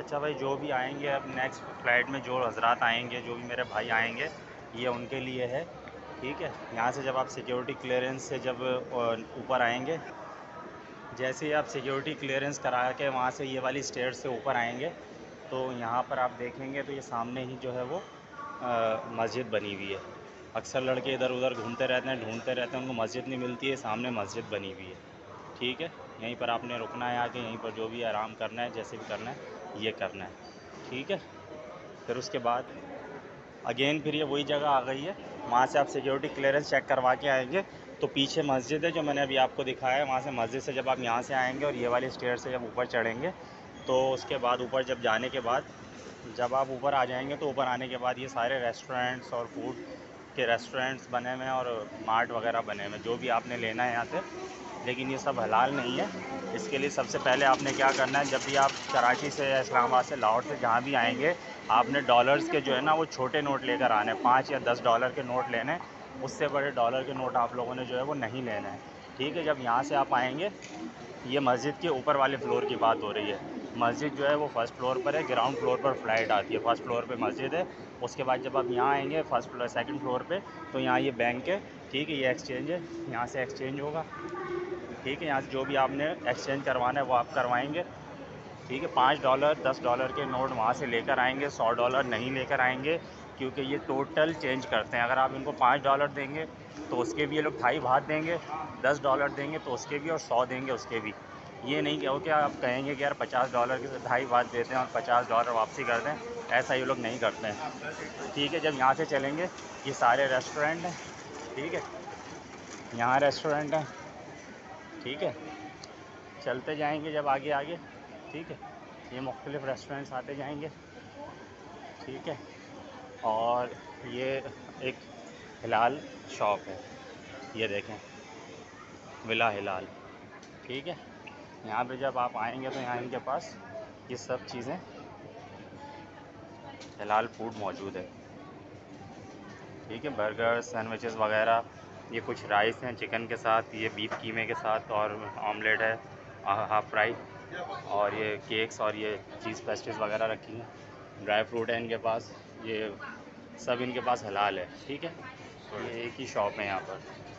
अच्छा भाई, जो भी आएंगे अब नेक्स्ट फ्लाइट में, जो हजरात आएंगे, जो भी मेरे भाई आएंगे, ये उनके लिए है। ठीक है, यहाँ से जब आप सिक्योरिटी क्लियरेंस से जब ऊपर आएंगे, जैसे ही आप सिक्योरिटी क्लियरेंस करा के वहाँ से ये वाली स्टेयर से ऊपर आएंगे, तो यहाँ पर आप देखेंगे तो ये सामने ही जो है वो मस्जिद बनी हुई है। अक्सर लड़के इधर उधर घूमते रहते हैं, ढूंढते रहते हैं, उनको मस्जिद नहीं मिलती है। सामने मस्जिद बनी हुई है। ठीक है, यहीं पर आपने रुकना है आके, यहीं पर जो भी आराम करना है, जैसे भी करना है ये करना है। ठीक है, फिर उसके बाद अगेन फिर ये वही जगह आ गई है। वहाँ से आप सिक्योरिटी क्लियरेंस चेक करवा के आएंगे तो पीछे मस्जिद है जो मैंने अभी आपको दिखाया है। वहाँ से मस्जिद से जब आप यहाँ से आएंगे और ये वाली स्टेयर से जब ऊपर चढ़ेंगे, तो उसके बाद ऊपर जब जाने के बाद, जब आप ऊपर आ जाएंगे तो ऊपर आने के बाद ये सारे रेस्टोरेंट्स और फूड के रेस्टोरेंट्स बने हुए हैं और मार्ट वगैरह बने हुए हैं, जो भी आपने लेना है यहाँ से। लेकिन ये सब हलाल नहीं है। इसके लिए सबसे पहले आपने क्या करना है, जब भी आप कराची से या इस्लामाबाद से, लाहौर से, जहाँ भी आएंगे, आपने डॉलर्स के जो है ना वो छोटे नोट लेकर आने हैं। 5 या 10 डॉलर के नोट लेने हैं। उससे बड़े डॉलर के नोट आप लोगों ने जो है वो नहीं लेना है। ठीक है, जब यहाँ से आप आएंगे, ये मस्जिद के ऊपर वाले फ्लोर की बात हो रही है। मस्जिद जो है वो फर्स्ट फ्लोर पर है, ग्राउंड फ्लोर पर फ्लाइट आती है, फर्स्ट फ्लोर पे मस्जिद है। उसके बाद जब आप यहाँ आएंगे फर्स्ट फ्लोर सेकंड फ्लोर पे, तो यहाँ ये बैंक है। ठीक है, ये एक्सचेंज है, यहाँ से एक्सचेंज होगा। ठीक है, यहाँ से जो भी आपने एक्सचेंज करवाना है वो आप करवाएंगे। ठीक है, 5 डॉलर 10 डॉलर के नोट वहाँ से लेकर आएंगे, 100 डॉलर नहीं लेकर आएंगे, क्योंकि ये टोटल चेंज करते हैं। अगर आप इनको 5 डॉलर देंगे तो उसके भी ये लोग ढाई भात देंगे, 10 डॉलर देंगे तो उसके भी, और 100 देंगे उसके भी। ये नहीं कहो कि आप कहेंगे कि यार 50 डॉलर के ढाई भात देते हैं और 50 डॉलर वापसी कर दें, ऐसा ये लोग नहीं करते हैं। ठीक है, जब यहाँ से चलेंगे, ये सारे रेस्टोरेंट हैं। ठीक है, यहाँ रेस्टोरेंट हैं। ठीक है, चलते जाएंगे जब आगे आगे। ठीक है, ये मुख्तलिफ़ रेस्टोरेंट्स आते जाएंगे। ठीक है, और ये एक हिलाल शॉप है, ये देखें, विला हिलाल। ठीक है, यहाँ पे जब आप आएंगे तो यहाँ इनके पास ये सब चीज़ें, हिलाल फूड मौजूद है। ठीक है, बर्गर, सैंडविचेस वगैरह। ये कुछ राइस हैं चिकन के साथ, ये बीफ कीमे के साथ, और ऑमलेट है हाफ़ फ्राई, और ये केक्स और ये चीज़ पेस्ट्रीज़ वगैरह रखी हैं। ड्राई फ्रूट है इनके पास। ये सब इनके पास हलाल है। ठीक है, ये एक ही शॉप है यहाँ पर।